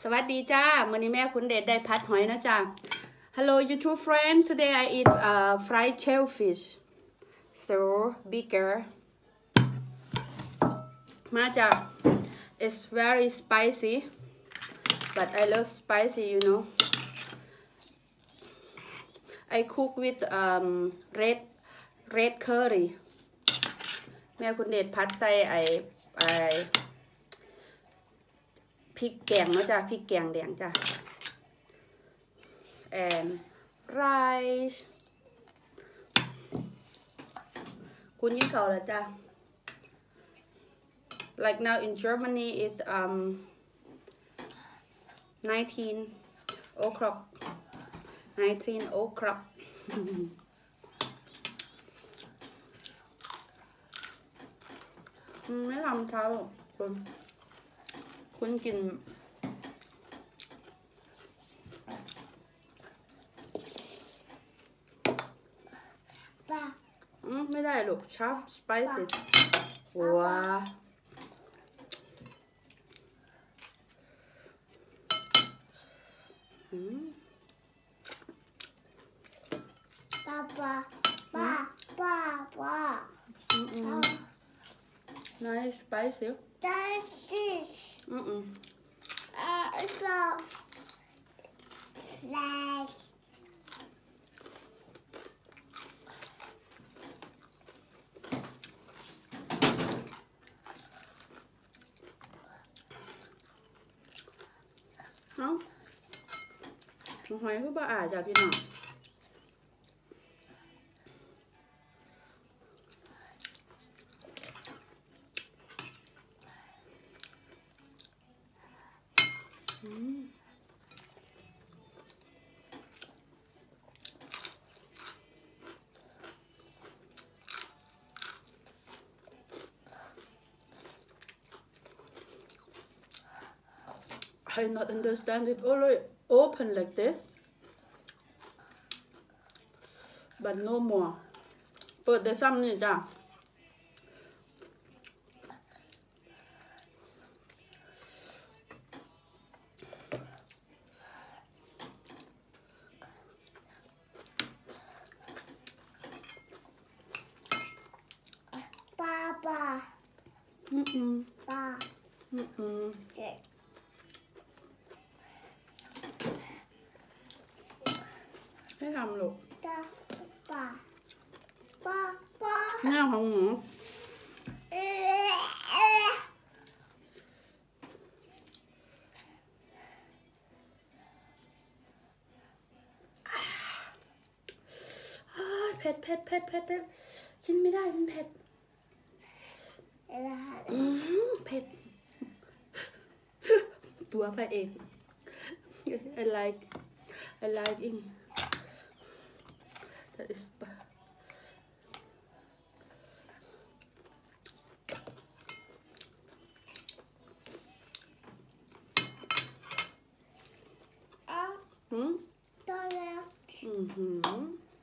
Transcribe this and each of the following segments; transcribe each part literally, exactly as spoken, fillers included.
สวัสดีจ้ามื้อนี้แม่คุณเดชได้ผัดหอยนะจ้า Hello YouTube friends today I eat uh, fried shellfish so bigger มาจ้า It's very spicy but I love spicy you know I cook with um, red red curry แม่คุณเดชผัดใส่ไอไอพริกแกงนะจ้ะพริกแกงแดงจ้ะ and rice คุณยิ่งเขาแล้วจ้ะ like now in Germany it's um nineteen o'clock nineteen o'clock ไม่ทำเช้าคุณคุณกินป้าอืมไม่ได้ลูกชอบสไปซี่ว้าอืมป้าป้าป้าป้าป้าอืมอืม nice spicy that's itอืมอืมuh so niceเอ้าหอยคือบ่อาจ้ะพี่น้อง I not understand it always open like this but no more เปิดได้ซ้ำนี่จ้ะป้าป้าอืมอืมป้าอืมอืมให้ทำลูกป้าป้าป้าป้าหน้าของหนูเผ็ดเผ็ดเผ็ดเผ็ดเผ็ดกินไม่ได้มันเผ็ดอืมเผ็ดตัวพระเอก I like I like it that isหืมตัวแล้วอืมหืม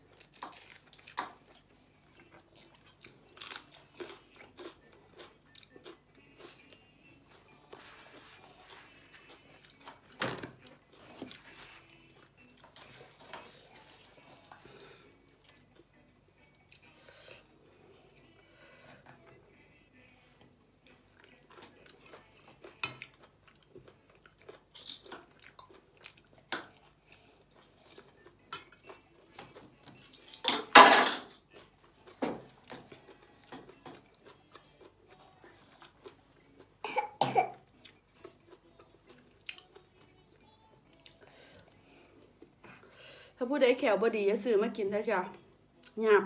ถ้าผู้ใดแขวบดีจะซื้อมากินได้จ้ะหยาบ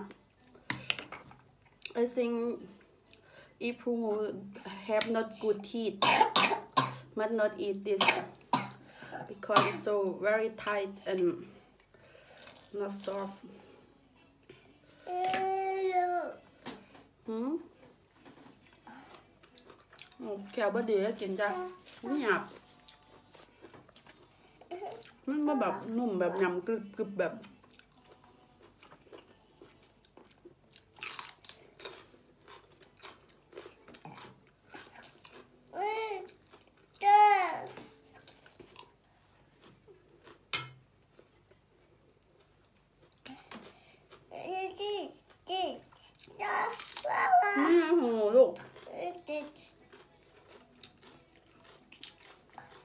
I think if who have not good teeth must not eat this because it's so very tight and not soft หืมแขวบดีจะกินจ้ะหยาบมันมาแบบนุ่มแบบยำกรึบกรึบแบบ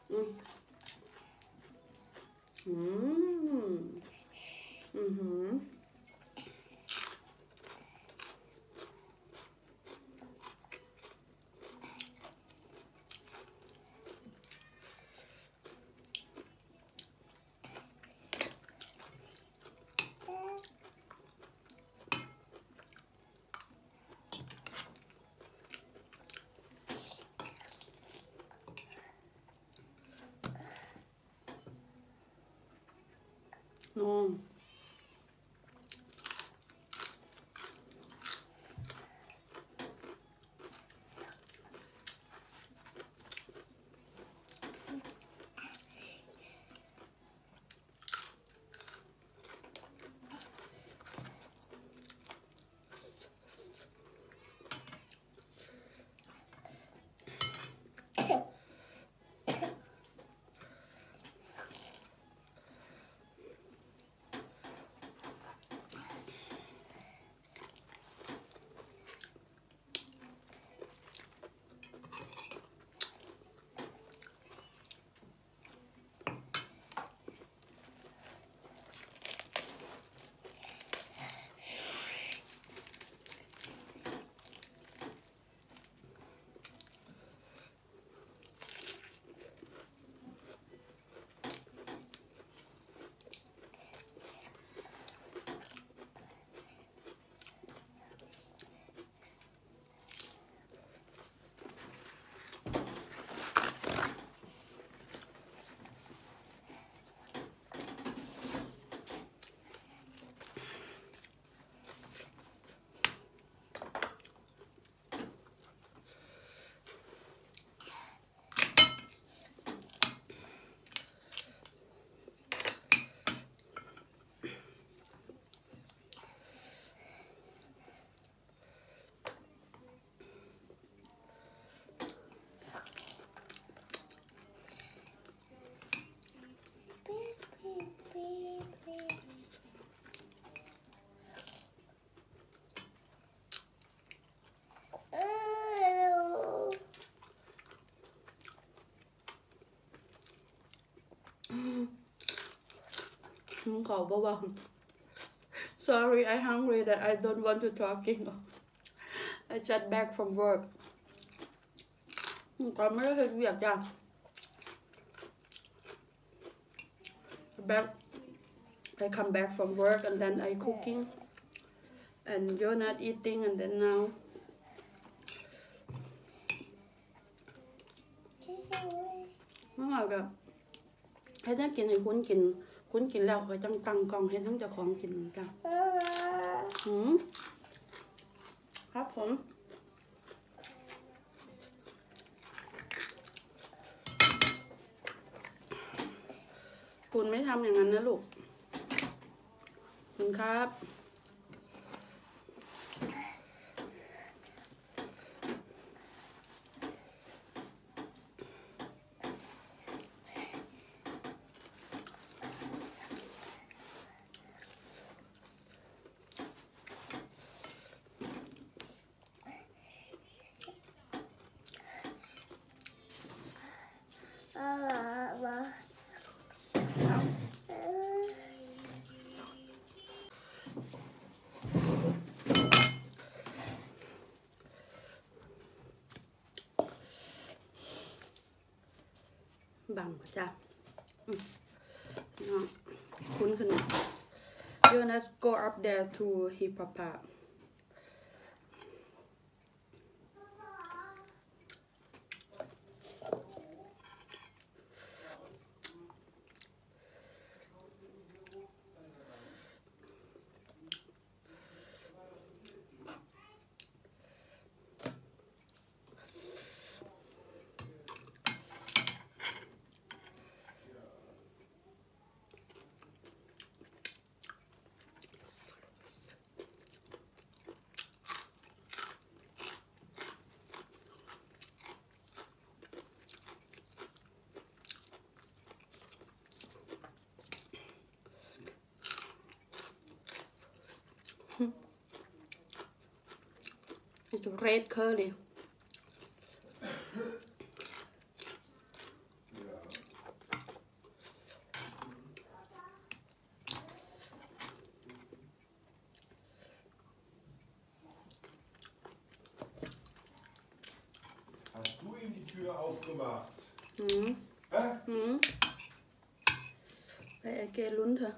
Mm. Mm. Mm-hmm. No. Mm, khổ bao bao. Sorry, I hungry that I don't want to talking. I just back from work. Con mới hết việc chưa? Back, I come back from work and then I cooking, and you're not eating, and then now. Nó ngồi kìa.ให้ทั้งกินให้คุณกินคุณกินแล้วก็จังตั้งกล้องให้ทั้งเจ้าของกินจ้ะหืมครับผมคุณไม่ทำอย่างนั้นนะลูกคุณครับบังจ้ะคุ้นขึ้นมา You wanna go up there to hip hop It's red curly. aufgemacht. Mhm. Hä? Mhm. Bei Ecke runter.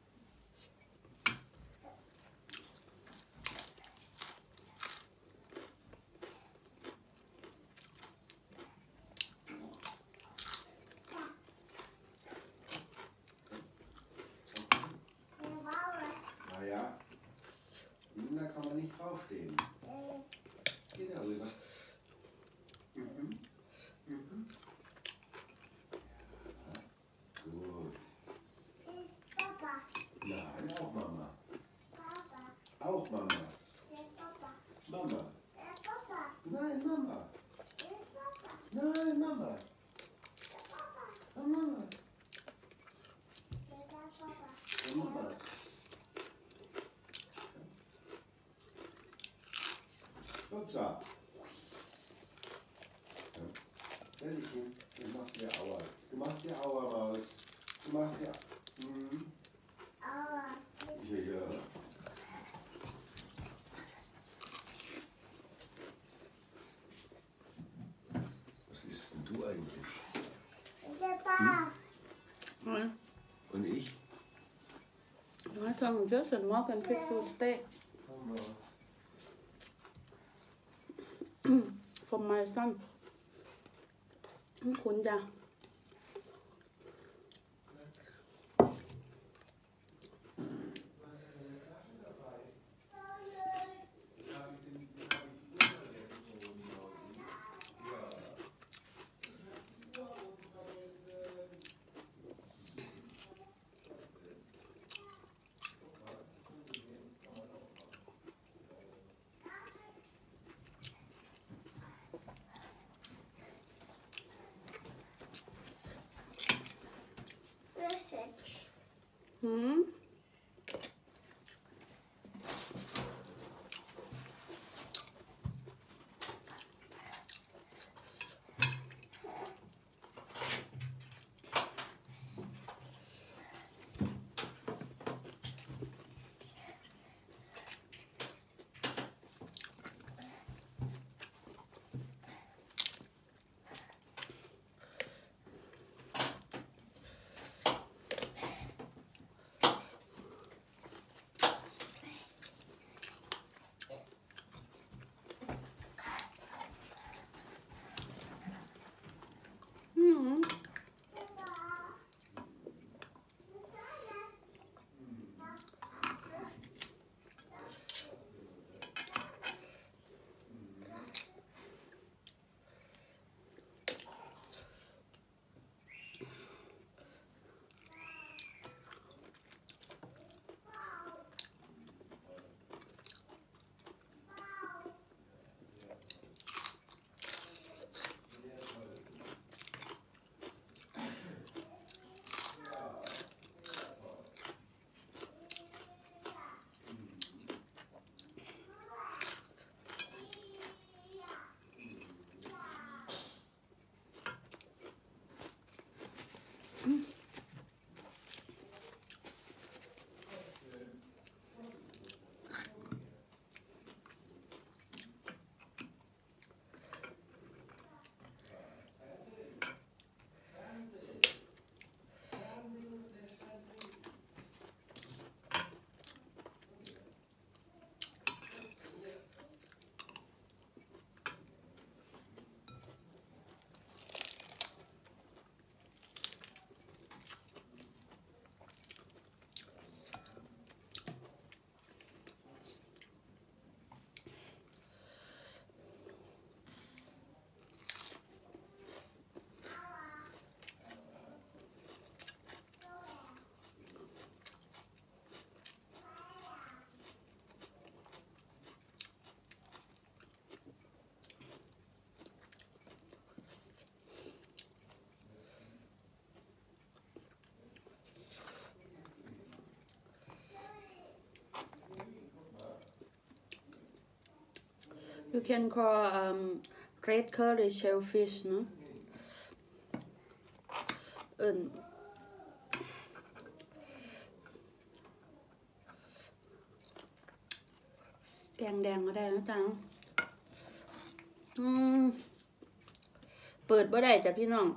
Naja, da kann man nicht draufstehen. Geh da rüber. Mhm. Mhm. Ja, gut. Papa. Nein, auch Mama. Papa. Auch Mama. Der Papa. Mama. Der Papa. Nein, Mama. Der Papa. Nein, Mama. Der Papa. Oh, Mama. Der Papa. Oh, Mama. Upsa. Ja. Stell dich hin. Du machst dir Aua. Du machst dir Aua raus. Du machst dir... Mhm. Aua. Ja, ja. Was isst denn du eigentlich? Der Papa. Ja. Und ich? Du hast schon gegessen, morgen kriegst du Steak Mama. von my son. คุณจ้ะ Mhm. Mhm. You can call um, red curry shellfish, no? เอิ่นแกงแดงก็ได้นะจ๊ะอืมเปิดบ่ได้จ้ะพี่น้อง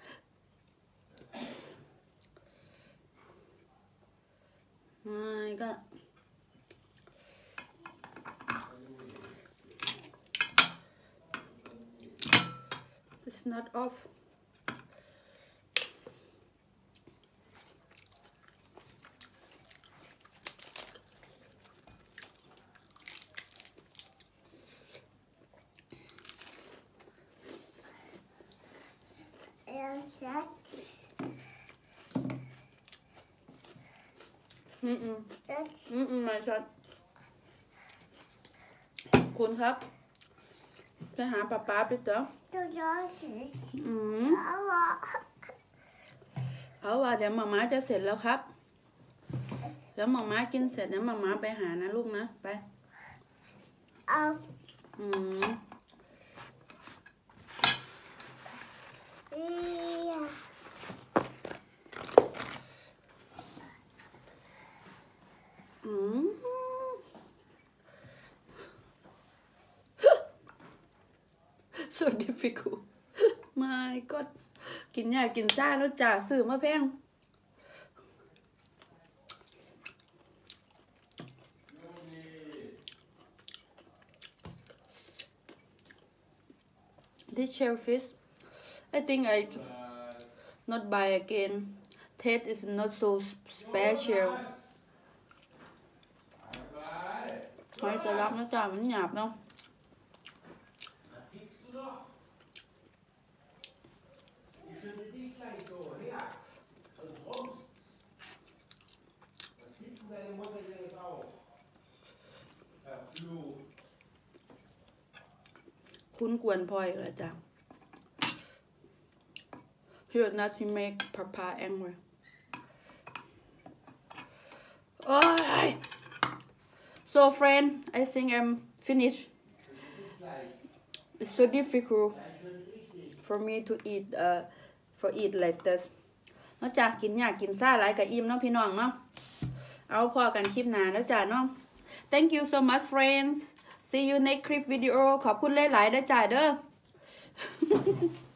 ไม่ก็It's not off. Jag satt. Mm mm. Satt. Mm mm ไม่ชัดคุณครับไปหาป๊าป๊าไปเถอะ Du gör det. อืม Alla. เอาว่าเดี๋ยวหมาม้าจะเสร็จแล้วครับแล้วหมาม้ากินเสร็จเดี๋ยวหมาม้าไปหานะลูกนะไป Av. อืม Ja. อืม so difficult my god กินยากกินซ่าแล้วจ่าซื้อมาแพง This shellfish I think I not buy again taste is not so special หอยจะรับนะจ๊ะมันหยาบเนาะคุณกวนพลอยเหรอจ๊ะ Here nothing make Papa angry. Oh, so friend, I think I'm finished. It's so difficult for me to eat uh for eat like this. นอกจากกินยากกินซ่าหลายกับอิ่มเนาะพี่น้องเนาะเอาพอกันคลิปหน้าแล้วจ้าเนาะ Thank you so much friends. See you next clip video. ขอบคุณหลายๆนะจ้าเด้อ